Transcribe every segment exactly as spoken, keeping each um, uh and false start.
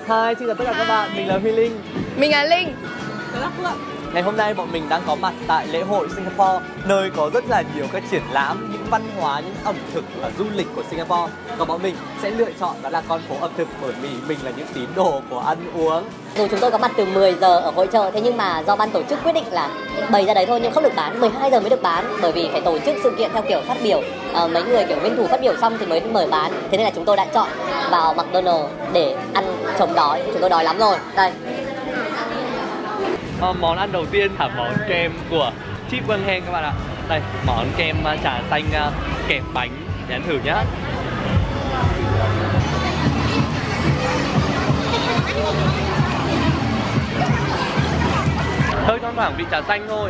Hi, xin chào tất cả các bạn, mình là Huy Linh. Mình là Linh. Ngày hôm nay bọn mình đang có mặt tại lễ hội Singapore, nơi có rất là nhiều các triển lãm, những văn hóa, những ẩm thực và du lịch của Singapore. Còn bọn mình sẽ lựa chọn đó là con phố ẩm thực bởi vì mình là những tín đồ của ăn uống. Dù chúng tôi có mặt từ mười giờ ở hội chợ, thế nhưng mà do ban tổ chức quyết định là bày ra đấy thôi nhưng không được bán, mười hai giờ mới được bán, bởi vì phải tổ chức sự kiện theo kiểu phát biểu, à, mấy người kiểu nguyên thủ phát biểu xong thì mới mở bán. Thế nên là chúng tôi đã chọn vào McDonald's để ăn chống đói, chúng tôi đói lắm rồi. Đây. À, món ăn đầu tiên là món kem của Chip Quang Heng các bạn ạ. Đây, món kem trà xanh kẹp bánh, để ăn thử nhá. Hơi thoang thoảng vị trà xanh thôi.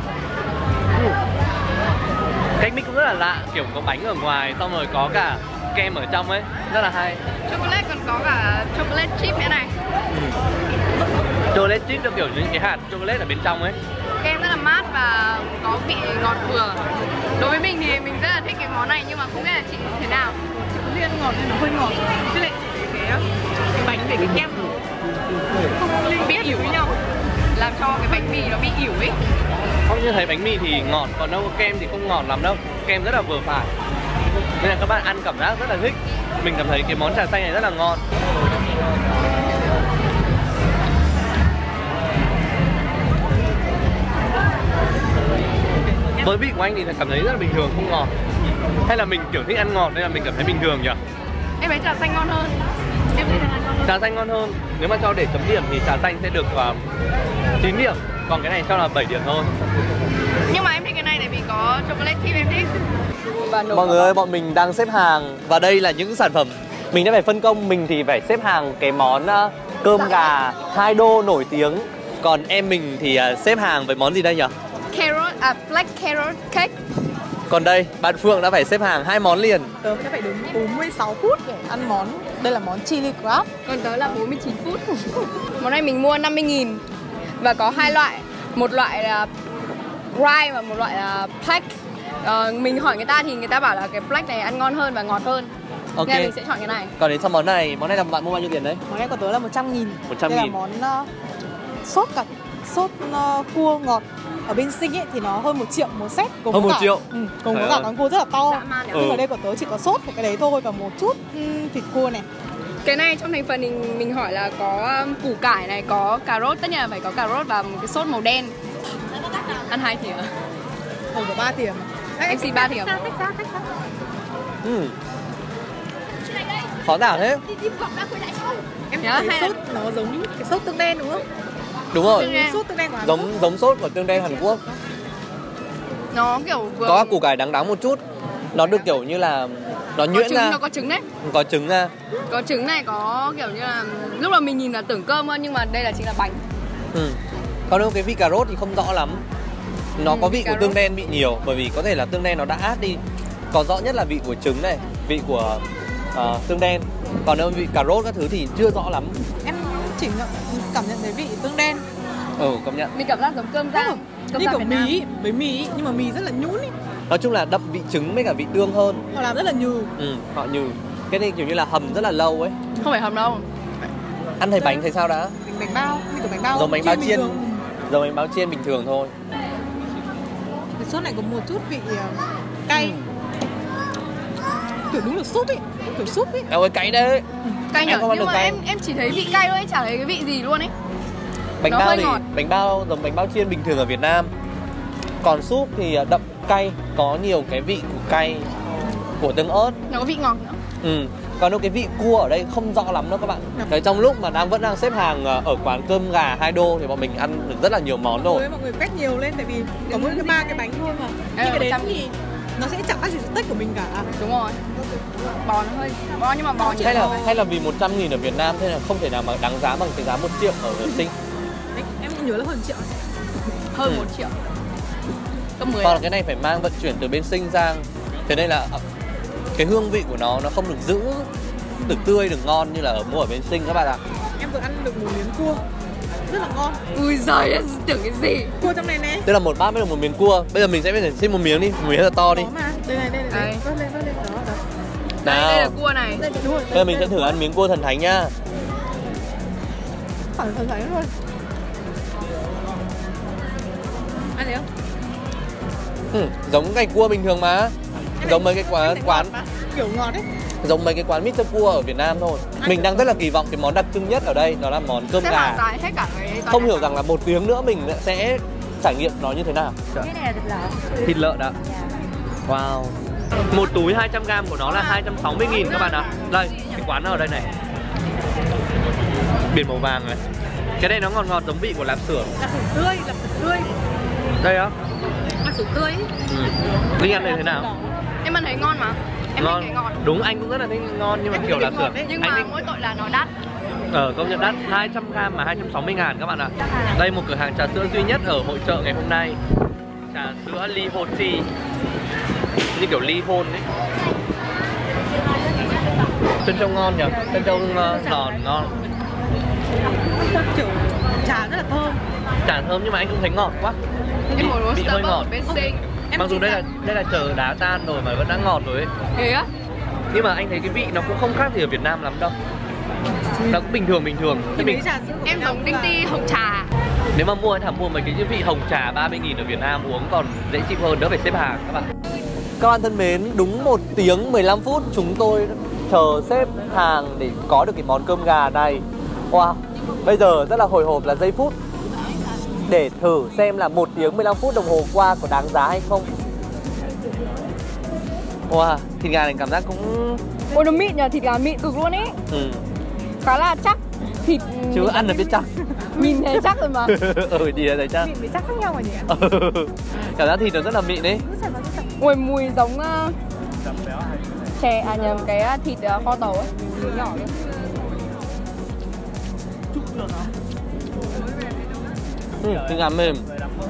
Cách mix cũng rất là lạ, kiểu có bánh ở ngoài xong rồi có cả kem ở trong ấy, rất là hay. Chocolate còn có cả chocolate chip nữa này. Ừ. Chocolate chip là kiểu những cái hạt chocolate ở bên trong ấy. Kem rất là mát và có vị ngọt vừa. Đối với mình thì mình rất là thích cái món này nhưng mà không biết là chị thế nào. Chị có riêng ngọt nên nó hơi ngọt. Chứ lại cái, cái, cái bánh về cái kem không bị ỉu với nhau, làm cho cái bánh mì nó bị ỉu ấy. Không, như thấy bánh mì thì ngọt, còn đâu kem thì không ngọt lắm đâu. Kem rất là vừa phải. Nên là các bạn ăn cảm giác rất là thích. Mình cảm thấy cái món trà xanh này rất là ngon. Với vị của anh thì cảm thấy rất là bình thường, không ngọt. Hay là mình kiểu thích ăn ngọt nên là mình cảm thấy bình thường nhỉ? Em thấy trà xanh ngon hơn. Em thấy trà xanh ngon hơn. Trà xanh ngon hơn. Nếu mà cho để chấm điểm thì trà xanh sẽ được uh, chín điểm. Còn cái này cho là bảy điểm thôi. Nhưng mà em thích cái này tại vì có chocolate chip em thích. Mọi người ơi, bọn mình đang xếp hàng. Và đây là những sản phẩm mình đã phải phân công. Mình thì phải xếp hàng cái món uh, cơm gà hai đô nổi tiếng. Còn em mình thì uh, xếp hàng với món gì đây nhỉ? Carrot, à black carrot cake. Còn đây, bạn Phượng đã phải xếp hàng hai món liền. Tớ sẽ phải đứng bốn mươi sáu phút để ăn món. Đây là món chili crab. Còn tớ là bốn mươi chín phút. Món này mình mua năm mươi nghìn. Và có hai loại. Một loại là dry và một loại là black. ờ, Mình hỏi người ta thì người ta bảo là cái black này ăn ngon hơn và ngọt hơn. Ok. Nên mình sẽ chọn cái này. Còn đến sau món này, món này là bạn mua bao nhiêu tiền đấy? Món này của tớ là một trăm nghìn. một trăm nghìn. Đây là món uh, sốt cả sốt uh, cua ngọt. Ở bên Sing ấy thì nó hơn một triệu một set. Hơn một triệu? Ừ, cùng có cả con cua rất là to. Ừ. Nhưng ở đây của tớ chỉ có sốt của cái đấy thôi và một chút um, thịt cua này. Cái này trong thành phần mình, mình hỏi là có um, củ cải này, có cà rốt. Tất nhiên là phải có cà rốt và một cái sốt màu đen. Ăn hai thìa. Ồ, có ba thìa. Em xin ba thìa. Ừ. Khó tả thế. Em Nhớ, thấy hay sốt nó giống cái sốt tương đen đúng không? Đúng rồi. Tương đen. Sốt tương đen của Hàn Giống Quốc. giống sốt của tương đen Hàn Quốc. Nó kiểu vừa... Có củ cải đắng đắng một chút. Nó được kiểu như là nó có nhuyễn trứng, ra. nó có trứng đấy. Có trứng ra. Có trứng này, có kiểu như là lúc mà mình nhìn là tưởng cơm hơn nhưng mà đây là chính là bánh. Ừ. Còn đâu cái vị cà rốt thì không rõ lắm. Nó ừ, có vị của rốt. tương đen bị nhiều, bởi vì có thể là tương đen nó đã át đi. Còn rõ nhất là vị của trứng này, vị của uh, tương đen. Còn đâu vị cà rốt các thứ thì chưa rõ lắm. Em chỉ nhận, cảm nhận thấy vị tương đen. Ừ, công nhận. Mình cảm giác giống cơm rang. Cơm Như rang kiểu Việt mì Nam. ý, với mì ý, nhưng mà mì rất là nhũn ý. Nói chung là đậm vị trứng với cả vị tương hơn. Họ làm rất là nhừ. Ừ, họ nhừ. Cái này kiểu như là hầm rất là lâu ấy. Không phải hầm đâu. Ăn thấy bánh thấy sao đã? Bánh, bánh bao, như kiểu bánh bao. Giống bánh bao chiên. Thường. Giống bánh bao chiên bình thường thôi. Cái sốt này có một chút vị uh, cay. Ừ. Kiểu đúng là súp ấy, kiểu súp ấy. Em ơi, cay đấy. Cay nhở, nhưng mà cay. em em chỉ thấy vị cay thôi, chả thấy cái vị gì luôn ấy. Bánh Nó bao hơi thì ngọt. bánh bao giống bánh bao chiên bình thường ở Việt Nam. Còn súp thì đậm cay, có nhiều cái vị của cay của tương ớt. Nó có vị ngọt nữa. Ừ. Còn đâu cái vị cua ở đây không rõ lắm đâu các bạn. Đấy, trong lúc mà đang vẫn đang xếp hàng ở quán cơm gà hai đô thì bọn mình ăn được rất là nhiều món rồi. Mọi người quét nhiều lên tại vì có mỗi cái ba cái bánh thôi mà. Nhưng cái đấy thì nó sẽ chẳng khác gì tách của mình cả. Đúng rồi. Bò nó hơi bò nhưng mà bò nhiều. Hay là hay là vì một trăm nghìn ở Việt Nam thế là không thể nào mà đáng giá bằng cái giá một triệu ở Sing. Em nhớ là hơn triệu. Hơn Ừ. một triệu. Cấp mười. Còn là cái này phải mang vận chuyển từ bên Sing sang. Thế nên là cái hương vị của nó nó không được giữ được tươi, được ngon như là ở mua ở bên Sing các bạn ạ. Em vừa ăn được một miếng cua rất là ngon. Ui giời, em tưởng cái gì. Cua trong này nè. Tức là một bát mới được một miếng cua. Bây giờ mình sẽ phải xin một miếng đi, một miếng thật to đi. Đó mà. Đây này, đây này, đây. Vớt lên, vớt lên, đó, đó. Đây, Nào. đây là cua này. Đây, đúng rồi. Bây giờ mình sẽ thử ăn miếng cua thần thánh nhá. phẳng sánh sánh luôn. Ăn thấy không? Ừ, giống canh cua bình thường mà. Giống mấy cái quán quán kiểu ngọt ấy. giống mấy cái quán mít tơ cua ở Việt Nam thôi. Mình đang rất là kỳ vọng cái món đặc trưng nhất ở đây đó là món cơm Xếp gà. hàng dài hết cả cái Không hiểu rằng là một tiếng nữa mình sẽ trải nghiệm nó như thế nào. Cái này là thịt lợn. Thịt lợn ạ. Wow. Một túi hai trăm gram của nó là hai trăm sáu mươi nghìn các bạn ạ. Đây, cái quán nó ở đây này. Biển màu vàng này. Cái này nó ngọt ngọt giống vị của lạp xưởng. Là sủ tươi, là sủ tươi. Đây á. Là sủ tươi. Ừ. Linh ăn này thế nào? em ăn thấy ngon mà. Em Ngon. thấy ngon. Đúng, anh cũng rất là thích ngon nhưng mà kiểu lạp xưởng. Nhưng Anh mà thích... mỗi tội là nó đắt. Ờ, công nhận đắt. Hai trăm gram mà hai trăm sáu mươi ngàn các bạn ạ. Đây một cửa hàng trà sữa duy nhất ở hội chợ ngày hôm nay. Trà sữa ly hôn tea. Như kiểu ly hôn ấy. Chân trâu ngon nhỉ? Chân trâu uh, giòn ngon. Kiểu trà rất là thơm. Trà thơm nhưng mà anh cũng thấy ngọt quá. Em một Bị roaster hơi ngọt. ở bên Sinh. Em Mặc dù chỉ đây rằng- là đây là chờ đá tan rồi mà vẫn đã ngọt rồi ấy. Thế á? Nhưng mà anh thấy cái vị nó cũng không khác gì ở Việt Nam lắm đâu. Nó cũng bình thường bình thường. Thì Thế mấy mình trà sữa của Em Việt Nam giống đinh là- ti hồng trà. nếu mà mua anh thả mua mấy cái vị hồng trà ba mươi nghìn ở Việt Nam uống còn dễ chịu hơn, đỡ phải xếp hàng các bạn. Các bạn thân mến, đúng một tiếng mười lăm phút chúng tôi chờ xếp hàng để có được cái món cơm gà này. Wow, bây giờ rất là hồi hộp là giây phút để thử xem là một tiếng mười lăm phút đồng hồ qua có đáng giá hay không. Wow, thịt gà này cảm giác cũng... Ôi nó mịn nhờ, thịt gà mịn cực luôn ấy. Ừ. Khá là chắc. Thịt Chứ ăn là biết chắc. Mịn thấy chắc rồi mà. Ừ, thì là thấy chắc. Mịn với chắc khác nhau rồi nhỉ? Cảm giác thịt nó rất là mịn đấy. Cứ xem vào, cứ xem. Ui mùi giống uh, chè, à nhầm cái uh, thịt uh, kho tàu ấy. Mùi nhỏ luôn. Ừ, thịt gà mềm.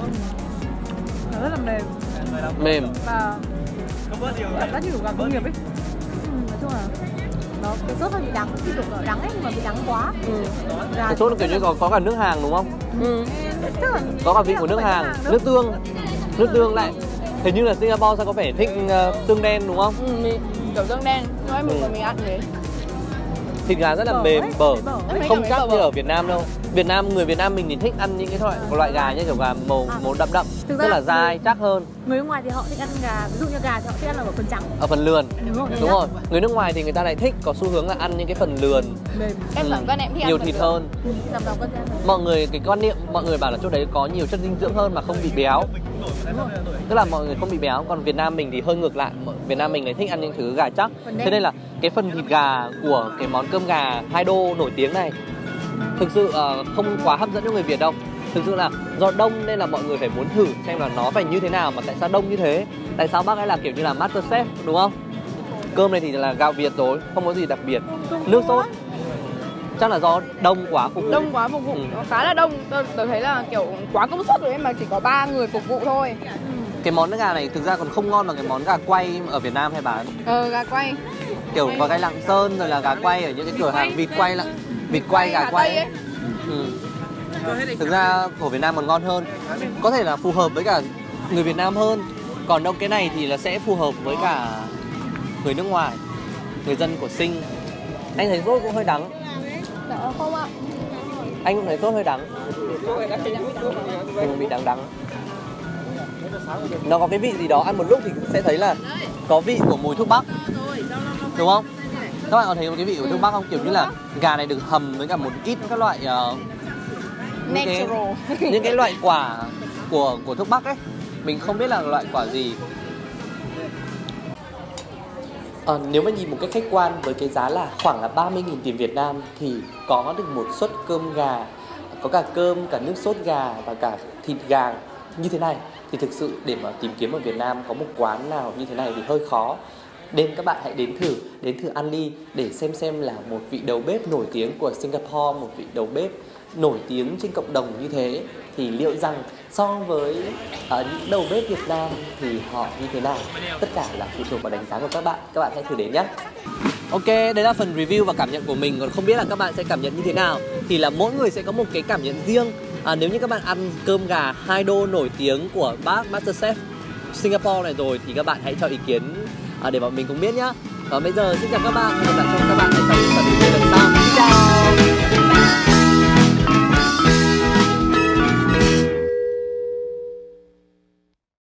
Nó rất là mềm. Mềm. Và cảm giác như kiểu gà công nghiệp ấy. Ừ, nói chung là nó cái sốt hơi bị đắng, thì kiểu nó đắng ấy nhưng mà bị đắng quá. Ừ. Gà Cái sốt kiểu như có, có cả nước hàng đúng không? Ừ. tức là Có cả vị của không nước phải hàng, đâu. nước tương. Nước tương lại. Hình như là Singapore sao có vẻ thích uh, tương đen đúng không? Ừ, mịn. Kiểu tương đen. Nhưng mà mình Ừ. ừ. mình ăn thế. Thịt gà rất là Bở mềm, ấy, bở. bở. Em thấy Không kiểu chắc bở như bở. ở Việt Nam đâu. Việt Nam, người Việt Nam mình thì thích ăn những cái loại, loại gà như kiểu gà màu, À. màu đậm đậm. Thực Rất ra là dai, chắc hơn. Người nước ngoài thì họ thích ăn gà, ví dụ như gà thì họ thích ăn ở phần trắng. Ở phần lườn. Đúng rồi. Đúng rồi. Người nước ngoài thì người ta lại thích có xu hướng là ăn những cái phần lườn. Mềm. Em Ừ, giảm cân em thích ăn nhiều phần thịt lườn. hơn. Làm đầu cân ăn. Mọi người cái quan niệm mọi người bảo là chỗ đấy có nhiều chất dinh dưỡng hơn mà không bị béo. Tức là mọi người không bị béo, còn Việt Nam mình thì hơi ngược lại. Việt Nam mình lại thích ăn những thứ gà chắc. Phần đen. Thế nên là cái phần thịt gà của cái món cơm gà hai đô nổi tiếng này thực sự uh, không quá hấp dẫn cho người Việt đâu. Thực sự là do đông nên là mọi người phải muốn thử xem là nó phải như thế nào, mà tại sao đông như thế. Tại sao bác ấy là kiểu như là MasterChef đúng không? Cơm này thì là gạo Việt rồi, không có gì đặc biệt. Nước sốt chắc là do đông quá phục vụ. Đông quá phục vụ, Ừ. nó khá là đông. Tôi, tôi thấy là kiểu quá công suất rồi ấy mà chỉ có ba người phục vụ thôi. Cái món gà này thực ra còn không ngon bằng cái món gà quay ở Việt Nam hay bán. Ờ, gà quay. Kiểu có cái Lạng Sơn rồi là gà quay ở những cái cửa hàng vịt quay lạng vịt quay gà quay Tây ấy. Ừ. Thực ra của Việt Nam còn ngon hơn. Có thể là phù hợp với cả người Việt Nam hơn. Còn đâu cái này thì là sẽ phù hợp với cả người nước ngoài, người dân của Sing. Anh thấy sốt cũng hơi đắng. Dạ không ạ. Anh cũng thấy sốt hơi đắng. Ừ, bị đắng đắng. Nó có cái vị gì đó ăn một lúc thì sẽ thấy là có vị của mùi thuốc bắc. Đúng không? Các bạn có thấy một cái vị của thuốc bắc không? Kiểu như là gà này được hầm với cả một ít các loại uh, những cái, Natural. những cái loại quả của của thuốc bắc ấy. Mình không biết là loại quả gì. À, nếu mà nhìn một cách khách quan với cái giá là khoảng là ba mươi nghìn tiền Việt Nam thì có được một suất cơm gà, có cả cơm, cả nước sốt gà và cả thịt gà như thế này thì thực sự để mà tìm kiếm ở Việt Nam có một quán nào như thế này thì hơi khó. Nên các bạn hãy đến thử, đến thử ăn đi để xem xem là một vị đầu bếp nổi tiếng của Singapore, một vị đầu bếp nổi tiếng trên cộng đồng như thế thì liệu rằng so với uh, những đầu bếp Việt Nam thì họ như thế nào. Tất cả là phụ thuộc vào đánh giá của các bạn. Các bạn hãy thử đến nhé. Ok, đấy là phần review và cảm nhận của mình. Còn không biết là các bạn sẽ cảm nhận như thế nào thì là mỗi người sẽ có một cái cảm nhận riêng. À, nếu như các bạn ăn cơm gà hai đô nổi tiếng của bác MasterChef Singapore này rồi thì các bạn hãy cho ý kiến à, để bọn mình cùng biết nhá. Và bây giờ xin chào các bạn, hẹn gặp lại trong các bạn ở trong những phần review lần sau. Xin chào.